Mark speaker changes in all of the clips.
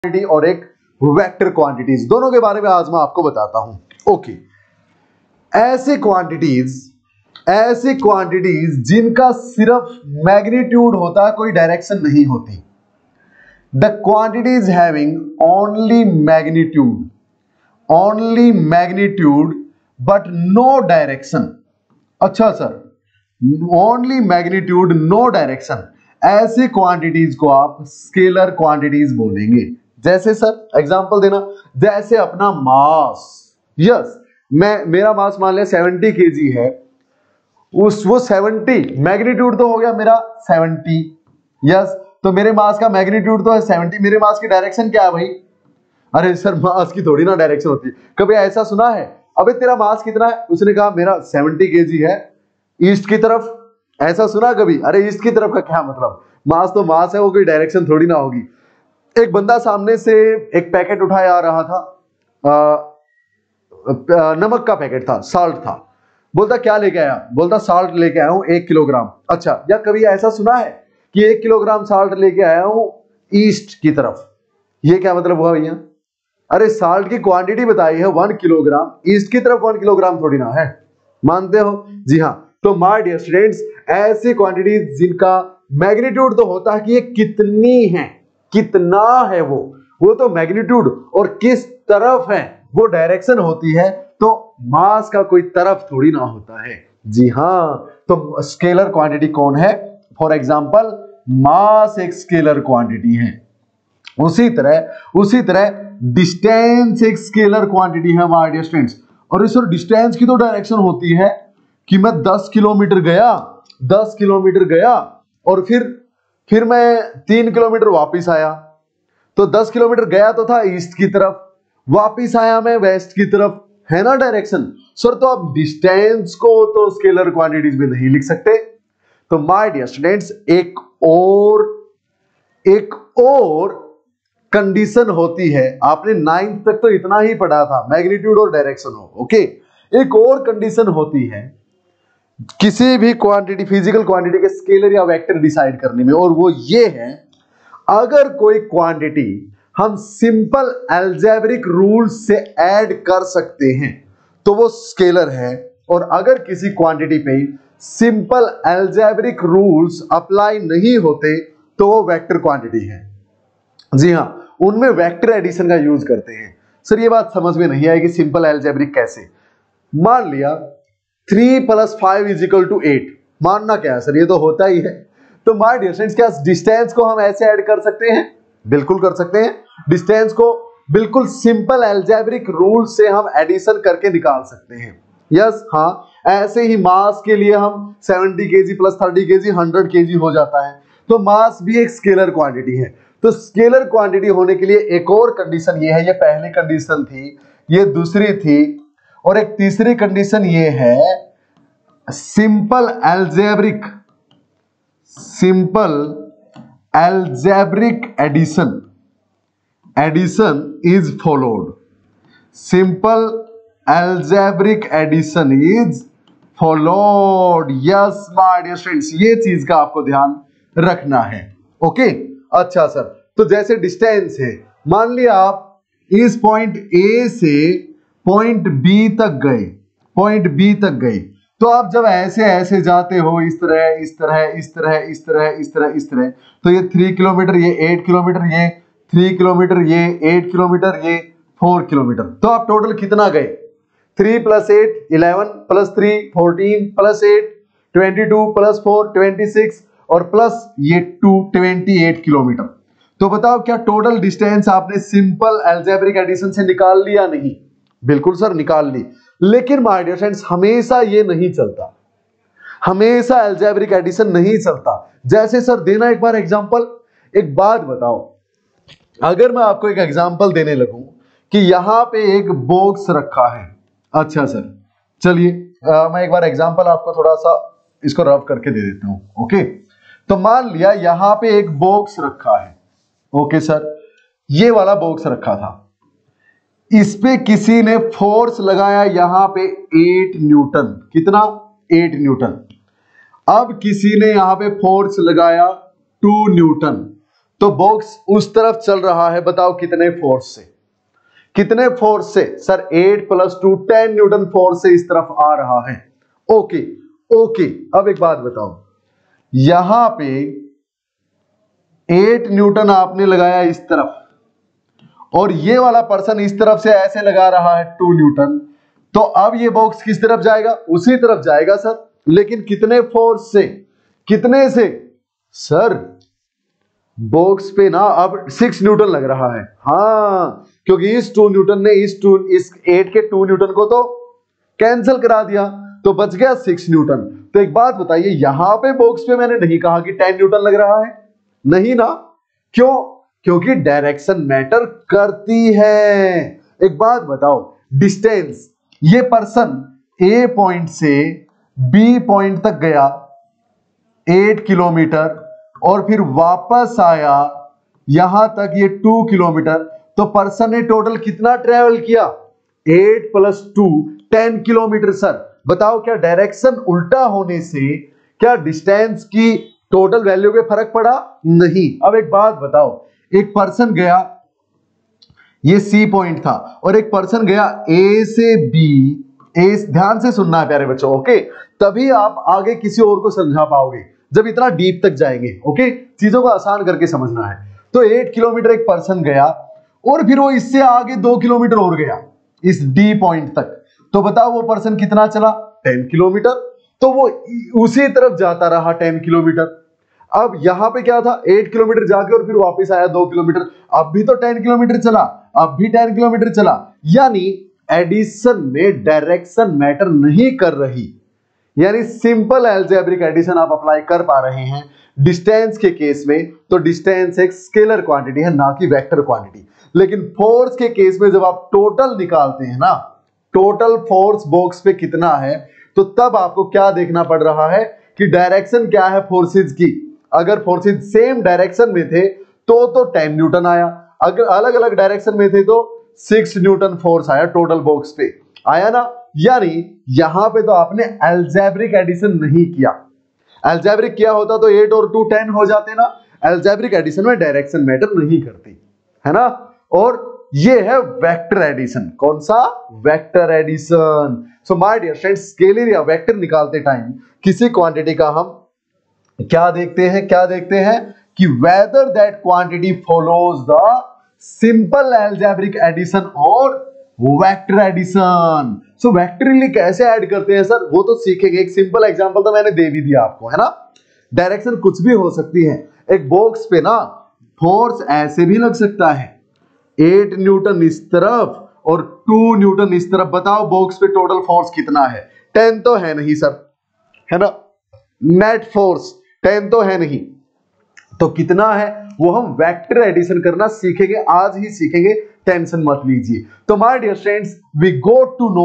Speaker 1: Quantity और एक vector quantities, दोनों के बारे में आज मैं आपको बताता हूं। ओके, ऐसे क्वांटिटीज जिनका सिर्फ मैग्नीट्यूड होता है, कोई डायरेक्शन नहीं होती। The quantities having only magnitude but no direction. अच्छा sir, only magnitude no direction, ऐसी क्वांटिटीज को आप स्केलर क्वांटिटीज बोलेंगे। जैसे सर एग्जांपल देना, जैसे अपना मास, यस मेरा मास मान लिया 70 केजी है, वो 70 मैग्नीट्यूड तो हो गया मेरा 70, यस, तो मेरे मास का मैग्नीट्यूड तो है 70, मेरे मास की डायरेक्शन क्या है भाई? अरे सर मास की थोड़ी ना डायरेक्शन होती है। कभी ऐसा सुना है, अबे तेरा मास कितना है? उसने कहा मेरा 70 केजी है, ईस्ट की तरफ। ऐसा सुना कभी? अरे ईस्ट की तरफ का क्या मतलब, मास तो मास है, वो कोई डायरेक्शन थोड़ी ना होगी। एक बंदा सामने से एक पैकेट उठाए आ रहा था, नमक का पैकेट था, साल्ट था। बोलता क्या लेके आया? बोलता साल्ट लेके आया हूं 1 किलोग्राम। अच्छा, या कभी ऐसा सुना है कि 1 किलोग्राम साल्ट लेके आया हूं ईस्ट की तरफ? ये क्या मतलब हुआ भैया? अरे साल्ट की क्वांटिटी बताई है 1 किलोग्राम, ईस्ट की तरफ 1 किलोग्राम थोड़ी ना है, मानते हो? जी हाँ। तो माय डियर स्टूडेंट्स, ऐसी क्वांटिटीज जिनका मैग्नीट्यूड तो होता है कि ये कितनी है, कितना है, वो तो मैग्नीट्यूड, और किस तरफ है वो डायरेक्शन होती है। तो मास का कोई तरफ थोड़ी ना होता है। जी हाँ, तो स्केलर क्वांटिटी कौन है? फॉर एग्जांपल मास एक स्केलर क्वांटिटी है। उसी तरह डिस्टेंस एक स्केलर क्वांटिटी है माय डियर स्टूडेंट्स। और इस डिस्टेंस की तो डायरेक्शन होती है कि मैं 10 किलोमीटर गया और फिर मैं 3 किलोमीटर वापिस आया, तो 10 किलोमीटर गया तो था ईस्ट की तरफ, वापिस आया मैं वेस्ट की तरफ, है ना डायरेक्शन। सर तो आप डिस्टेंस को तो स्केलर क्वांटिटीज में नहीं लिख सकते। तो माय डियर स्टूडेंट्स, एक और कंडीशन होती है, आपने 9th तक तो इतना ही पढ़ा था, मैग्नीट्यूड और डायरेक्शन हो। ओके, एक और कंडीशन होती है किसी भी क्वांटिटी, फिजिकल क्वांटिटी के स्केलर या वेक्टर डिसाइड करने में, और वो ये है, अगर कोई क्वांटिटी हम सिंपल अलजेब्रिक रूल्स से ऐड कर सकते हैं तो वो स्केलर है, और अगर किसी क्वांटिटी पे सिंपल अलजेब्रिक रूल्स अप्लाई नहीं होते तो वो वेक्टर क्वांटिटी है। जी हाँ, उनमें वेक्टर एडिशन का यूज करते हैं। सर ये बात समझ में नहीं आएगी, सिंपल अलजेब्रिक कैसे? मान लिया 3 + 5 = 8, मानना क्या है सर, ये तो होता ही है। तो माय डियर फ्रेंड्स, क्या डिस्टेंस को हम ऐसे ऐड कर सकते हैं? बिल्कुल कर सकते हैं। डिस्टेंस को बिल्कुल सिंपल अलजेब्रिक रूल से हम एडिशन करके निकाल सकते हैं। यस, हाँ, ऐसे ही मास के लिए हम 70 kg + 30 kg 100 kg हो जाता है। तो मास भी एक स्केलर क्वांटिटी है। तो स्केलर क्वांटिटी होने के लिए एक और कंडीशन ये है, ये पहली कंडीशन थी, ये दूसरी थी, और एक तीसरी कंडीशन ये है, simple algebraic addition is followed. Simple algebraic addition is followed. Yes my dear students, ये चीज का आपको ध्यान रखना है। ओके, अच्छा सर, तो जैसे डिस्टेंस है, मान लिया आप इस पॉइंट ए से पॉइंट बी तक गए, तो आप जब ऐसे जाते हो, इस तरह, तो ये 3 किलोमीटर, ये 8 किलोमीटर, ये 3 किलोमीटर, ये 8 किलोमीटर, ये 4 किलोमीटर, तो आप टोटल कितना गए? 3 + 8 11 + 3 14 + 8 22 + 4 26 और प्लस ये 228 किलोमीटर। तो बताओ क्या टोटल डिस्टेंस आपने सिंपल अलजेब्रिक एडिशन से निकाल लिया? नहीं, बिल्कुल सर निकाल ली। लेकिन माय डियर फ्रेंड्स, हमेशा ये नहीं चलता, हमेशा अलजेब्रिक एडिशन नहीं चलता। जैसे सर देना एक बार एग्जांपल, एक बात बताओ, अगर मैं आपको एक एग्जांपल देने लगूं कि यहां पे एक बॉक्स रखा है। अच्छा सर, चलिए मैं एक बार एग्जांपल आपको थोड़ा सा इसको रफ करके दे देता हूं। ओके, तो मान लिया यहां पे एक बॉक्स रखा है। ओके सर, ये वाला बॉक्स रखा था, इस पे किसी ने फोर्स लगाया यहां पे 8 न्यूटन। कितना? 8 न्यूटन। अब किसी ने यहां पे फोर्स लगाया 2 न्यूटन, तो बॉक्स उस तरफ चल रहा है, बताओ कितने फोर्स से? कितने फोर्स से सर? 8 + 2 10 न्यूटन फोर्स से इस तरफ आ रहा है। ओके ओके, अब एक बात बताओ, यहां पे 8 न्यूटन आपने लगाया इस तरफ, और ये वाला पर्सन इस तरफ से ऐसे लगा रहा है 2 न्यूटन, तो अब ये बॉक्स किस तरफ जाएगा? उसी तरफ जाएगा सर, लेकिन कितने फोर्स से? कितने से सर? बॉक्स पे ना अब 6 न्यूटन लग रहा है। हाँ, क्योंकि इस 2 न्यूटन ने इस 8 के 2 न्यूटन को तो कैंसिल करा दिया, तो बच गया 6 न्यूटन। तो एक बात बताइए, यहां पे बॉक्स पे मैंने नहीं कहा कि 10 न्यूटन लग रहा है, नहीं ना? क्यों? क्योंकि डायरेक्शन मैटर करती है। एक बात बताओ, डिस्टेंस, ये पर्सन ए पॉइंट से बी पॉइंट तक गया 8 किलोमीटर, और फिर वापस आया यहां तक ये 2 किलोमीटर, तो पर्सन ने टोटल कितना ट्रेवल किया? 8 + 2 10 किलोमीटर। सर बताओ, क्या डायरेक्शन उल्टा होने से क्या डिस्टेंस की टोटल वैल्यू पे फर्क पड़ा? नहीं। अब एक बात बताओ, एक पर्सन गया, ये सी पॉइंट था, और एक पर्सन गया ए से बी, ए, ध्यान से सुनना है प्यारे बच्चों, ओके? तभी आप आगे किसी और को समझा पाओगे जब इतना डीप तक जाएंगे, ओके? चीजों को आसान करके समझना है। तो 8 किलोमीटर एक पर्सन गया, और फिर वो इससे आगे 2 किलोमीटर और गया इस डी पॉइंट तक, तो बताओ वो पर्सन कितना चला? 10 किलोमीटर। तो वो उसी तरफ जाता रहा 10 किलोमीटर। अब यहां पे क्या था? 8 किलोमीटर जाके और फिर वापस आया 2 किलोमीटर, अब भी तो 10 किलोमीटर चला, अब भी 10 किलोमीटर चला। यानी एडिशन में डायरेक्शन मैटर नहीं कर रही, यानी सिंपल अलजेब्रिक एडिशन आप अप्लाई कर पा रहे हैं डिस्टेंस के केस में। तो डिस्टेंस एक स्केलर क्वांटिटी है, ना कि वेक्टर क्वांटिटी। लेकिन फोर्स के केस में जब आप टोटल निकालते हैं ना, टोटल फोर्स बॉक्स पे कितना है, तो तब आपको क्या देखना पड़ रहा है कि डायरेक्शन क्या है फोर्सेज की। अगर फोर्सेज सेम डायरेक्शन में थे तो 10 न्यूटन आया, अगर अलग अलग डायरेक्शन में थे तो 6 न्यूटन फोर्स आया टोटल बॉक्स पे, आया ना? यानी यहां पे तो आपने अलजेब्रिक एडिशन नहीं किया। अलजेब्रिक किया होता तो 8 और 2 10 हो जाते ना। अलजेब्रिक एडिशन में डायरेक्शन मैटर नहीं करती, है ना? और ये है वेक्टर एडिशन। कौन सा? Vector addition. So my dear friends, scalar या वेक्टर निकालते टाइम किसी क्वांटिटी का हम क्या देखते हैं? क्या देखते हैं कि whether that quantity follows the simple algebraic addition और वेक्टर एडिशन। सो वेक्टरली कैसे ऐड करते हैं सर, वो तो सीखेंगे। एक सिंपल एग्जांपल तो मैंने दे भी दिया आपको, है ना? डायरेक्शन कुछ भी हो सकती है। एक बॉक्स पे ना फोर्स ऐसे भी लग सकता है, 8 न्यूटन इस तरफ और 2 न्यूटन इस तरफ। बताओ बॉक्स पे टोटल फोर्स कितना है? 10 तो है नहीं सर, है ना? नेट फोर्स 10 तो है नहीं, तो कितना है वो हम वेक्टर एडिशन करना सीखेंगे, आज ही सीखेंगे, टेंशन मत लीजिए। तो my dear friends, we go to know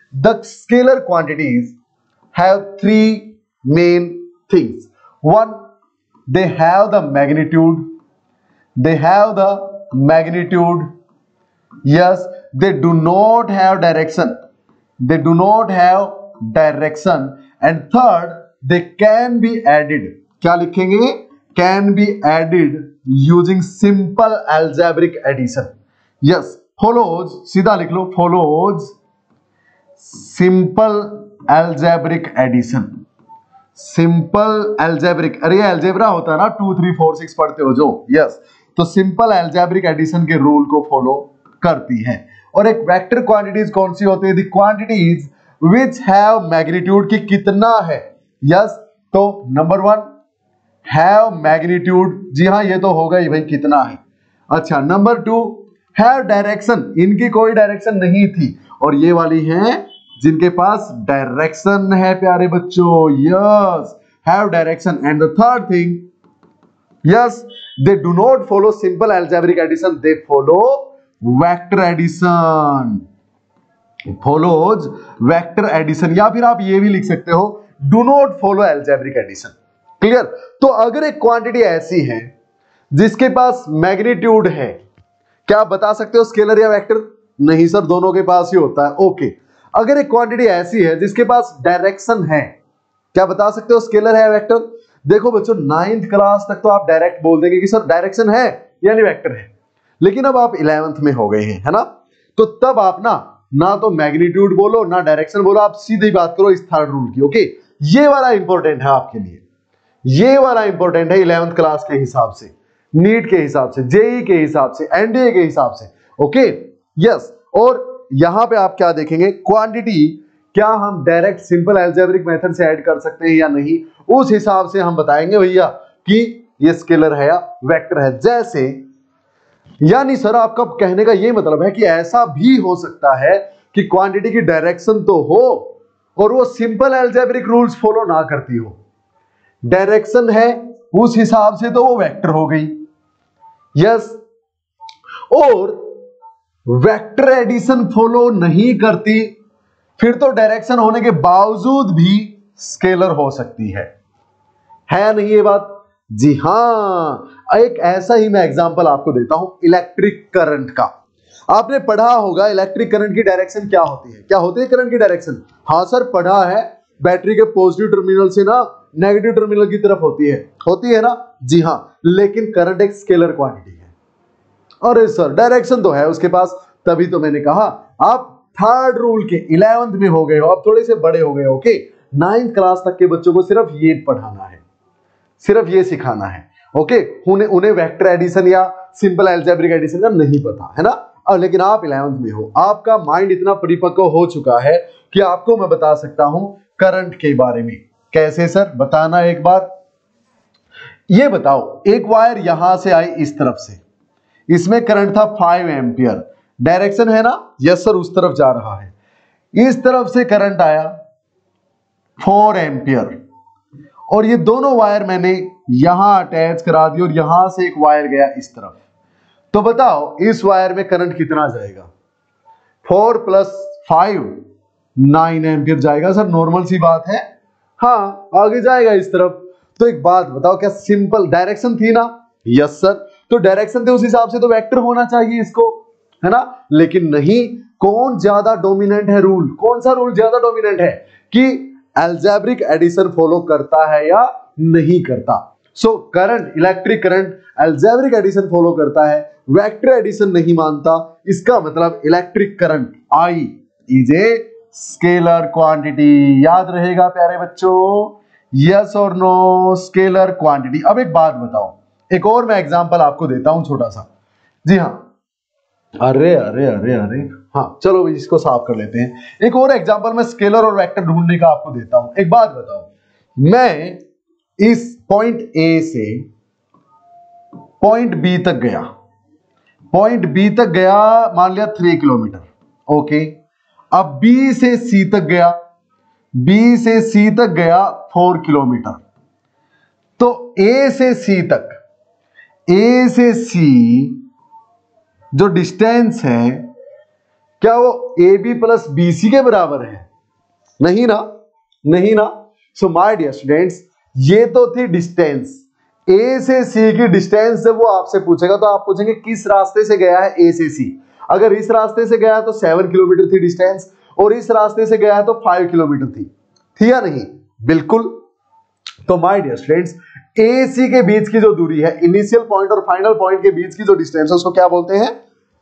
Speaker 1: the scalar quantities have 3 main things. One, they have the magnitude. They have the magnitude. Yes, they do not have direction. They do not have direction. And third, they can be added. क्या लिखेंगे? Can be added using simple algebraic addition. Yes, follows, सीधा लिख लो, follows simple algebraic addition. Simple algebraic, अरे ये algebra होता है ना, 2 3 4 6 पढ़ते हो जो, यस, तो सिंपल एल्जेब्रिक एडिशन के रूल को फॉलो करती है। और एक वेक्टर क्वांटिटीज कौन सी होती है? The quantities which have magnitude, की कितना है, यस, तो नंबर 1 हैव मैग्नीट्यूड, जी हाँ ये तो होगा ही भाई, कितना है। अच्छा, नंबर 2 हैव डायरेक्शन, इनकी कोई डायरेक्शन नहीं थी, और ये वाली है जिनके पास डायरेक्शन है प्यारे बच्चों, yes, have direction. And the third thing, yes, they do not follow simple algebraic addition, they follow vector addition, follows vector addition. या फिर आप ये भी लिख सकते हो, do not follow algebraic addition. Clear? तो अगर एक क्वांटिटी ऐसी है जिसके पास मैग्नीट्यूड है, क्या आप बता सकते हो स्केलर या वेक्टर? नहीं सर, दोनों के पास ही होता है। ओके, अगर एक क्वांटिटी ऐसी है जिसके पास डायरेक्शन है, क्या बता सकते हो स्केलर है वेक्टर? देखो बच्चों 9th क्लास तक तो आप डायरेक्ट बोल देंगे कि सर डायरेक्शन है यानी वेक्टर है, लेकिन अब आप 11th में हो गए हैं, है ना, तो तब आप ना तो मैग्नीट्यूड बोलो ना डायरेक्शन बोलो, आप सीधी बात करो इस थर्ड रूल की। ओके, ये वाला इंपॉर्टेंट है आपके लिए, ये वाला इंपॉर्टेंट है 11th क्लास के हिसाब से, नीट के हिसाब से, जेई के हिसाब से, एनडीए के हिसाब से। ओके यस, और यहां पे आप क्या देखेंगे, क्वांटिटी क्या हम डायरेक्ट सिंपल अलजेब्रिक मेथड से ऐड कर सकते हैं या नहीं, उस हिसाब से हम बताएंगे भैया कि ये स्केलर है या वेक्टर है। जैसे यानी सर आपका कहने का ये मतलब है कि ऐसा भी हो सकता है कि क्वांटिटी की डायरेक्शन तो हो और वो सिंपल अलजेब्रिक रूल्स फॉलो ना करती हो, डायरेक्शन है उस हिसाब से तो वो वेक्टर हो गई। यस, और वेक्टर एडिशन फॉलो नहीं करती फिर तो डायरेक्शन होने के बावजूद भी स्केलर हो सकती है या नहीं ये बात? जी हां, एक ऐसा ही मैं एग्जांपल आपको देता हूं इलेक्ट्रिक करंट का। आपने पढ़ा होगा इलेक्ट्रिक करंट की डायरेक्शन क्या होती है, क्या होती है करंट की डायरेक्शन? हाँ सर पढ़ा है, बैटरी के पॉजिटिव टर्मिनल से ना नेगेटिव टर्मिनल की तरफ होती है ना? जी हां, लेकिन करंट एक स्केलर क्वांटिटी है। अरे सर डायरेक्शन तो है उसके पास, तभी तो मैंने कहा आप थर्ड रूल के 11th में हो गए हो, अब थोड़े से बड़े हो गए हो। ओके, 9th क्लास तक के बच्चों को सिर्फ ये पढ़ाना है, सिर्फ ये सिखाना है। ओके, उन्हें वेक्टर एडिशन या सिंपल अलजेब्रिक एडिशन का नहीं पता है ना, और लेकिन आप 11th में हो, आपका माइंड इतना परिपक्व हो चुका है कि आपको मैं बता सकता हूं करंट के बारे में। कैसे सर बताना एक बार? ये बताओ, एक वायर यहां से आई इस तरफ से, इसमें करंट था 5 एम्पियर, डायरेक्शन है ना, यस सर उस तरफ जा रहा है। इस तरफ से करंट आया 4 एम्पियर और ये दोनों वायर मैंने यहां अटैच करा दी और यहां से एक वायर गया इस तरफ। तो बताओ इस वायर में करंट कितना जाएगा? 4 + 5 9 एम्पियर जाएगा सर, नॉर्मल सी बात है। हाँ आगे जाएगा इस तरफ। तो एक बात बताओ, क्या सिंपल डायरेक्शन थी ना? यस सर, तो डायरेक्शन थे उस हिसाब से तो वेक्टर होना चाहिए इसको, है ना? लेकिन नहीं, कौन ज्यादा डोमिनेंट है रूल? कौन सा रूल ज्यादा डोमिनेंट है कि अलजेब्रिक एडिशन फॉलो करता है या नहीं करता? So current, electric current algebraic addition follow करता है, वेक्टर एडिशन नहीं मानता। इसका मतलब electric current I is a scalar quantity. याद रहेगा प्यारे बच्चों, यस और नो, स्केलर क्वांटिटी। अब एक बात बताओ, एक और मैं एग्जांपल आपको देता हूं छोटा सा। जी हाँ, अरे अरे अरे अरे हाँ, चलो इसको साफ कर लेते हैं। एक और एग्जांपल मैं स्केलर और वेक्टर ढूंढने का आपको देता हूं। एक बात बताओ, मैं इस पॉइंट ए से पॉइंट बी तक गया, पॉइंट बी तक गया मान लिया 3 किलोमीटर। ओके, अब बी से सी तक गया, बी से सी तक गया 4 किलोमीटर। तो ए से सी तक, ए से सी जो डिस्टेंस है, क्या वो A B plus B C के बराबर है? नहीं ना, नहीं ना। सो माय डियर स्टूडेंट्स, ये तो थी डिस्टेंस। ए से सी की डिस्टेंस जब वो आपसे पूछेगा तो आप पूछेंगे किस रास्ते से गया है ए से सी। अगर इस रास्ते से गया तो 7 किलोमीटर थी डिस्टेंस, और इस रास्ते से गया तो 5 किलोमीटर थी या नहीं? बिल्कुल। तो my dear students, A C के बीच की जो दूरी है, इनिशियल पॉइंट और फाइनल पॉइंट के बीच की जो डिस्टेंस है, उसको क्या बोलते हैं?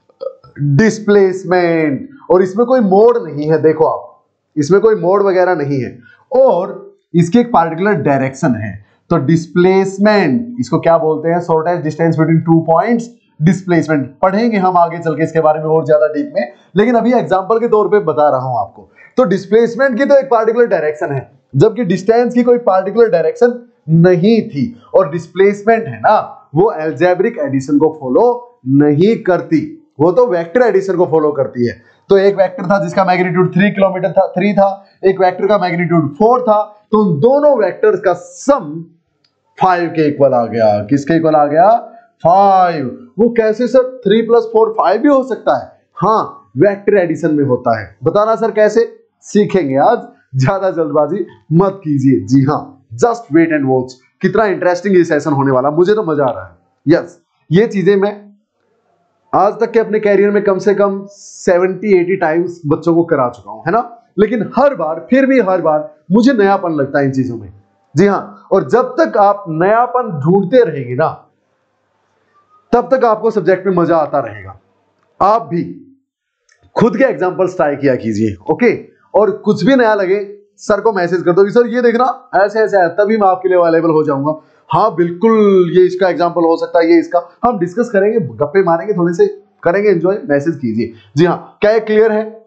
Speaker 1: डिस्प्लेसमेंट। और इसमें कोई मोड नहीं है, देखो आप, इसमें कोई मोड वगैरह नहीं है, और इसकी एक पार्टिकुलर डायरेक्शन है। तो डिस्प्लेसमेंट, इसको क्या बोलते हैं? Shortest distance between 2 points, displacement. पढ़ेंगे हम आगे चल के इसके बारे में और ज्यादा डीप में, लेकिन अभी एग्जांपल के तौर पे बता रहा हूं आपको। तो डिस्प्लेसमेंट की तो एक पार्टिकुलर डायरेक्शन है, जबकि डिस्टेंस की कोई पार्टिकुलर डायरेक्शन नहीं थी। और डिस्प्लेसमेंट है ना, वो अलजेब्रिक एडिशन को फॉलो नहीं करती, वो तो वेक्टर एडिशन को फॉलो करती है। तो एक वेक्टर था जिसका मैग्नीट्यूड 3 किलोमीटर था, 3 था, एक वेक्टर का मैग्नीट्यूड 4 था, तो उन दोनों वेक्टर्स का सम 5 के इक्वल आ गया। किसके इक्वल आ गया? 5। वो कैसे सर? 3 + 4 5 भी हो सकता है? हाँ, वेक्टर एडिशन में होता है। बताना सर कैसे? सीखेंगे आज, ज्यादा जल्दबाजी मत कीजिए। जी हाँ, जस्ट वेट एंड वॉच। कितना इंटरेस्टिंग ये सेशन होने वाला, मुझे तो मजा आ रहा है। यस, ये चीजें मैं आज तक के अपने कैरियर में कम से कम 70-80 टाइम्स बच्चों को करा चुका हूं, है ना? लेकिन हर बार, फिर भी हर बार मुझे नयापन लगता है इन चीजों में। जी हाँ, और जब तक आप नयापन ढूंढते रहेंगे ना, तब तक आपको सब्जेक्ट में मजा आता रहेगा। आप भी खुद के एग्जाम्पल्स ट्राई किया कीजिए, ओके। और कुछ भी नया लगे सर को मैसेज कर दो कि सर ये देखना ऐसे ऐसे है, तभी मैं आपके लिए अवेलेबल हो जाऊंगा। हाँ बिल्कुल, ये इसका एग्जाम्पल हो सकता है, ये इसका, हम डिस्कस करेंगे, गप्पे मारेंगे, थोड़े से करेंगे एंजॉय, मैसेज कीजिए। जी हाँ, क्या ये क्लियर है?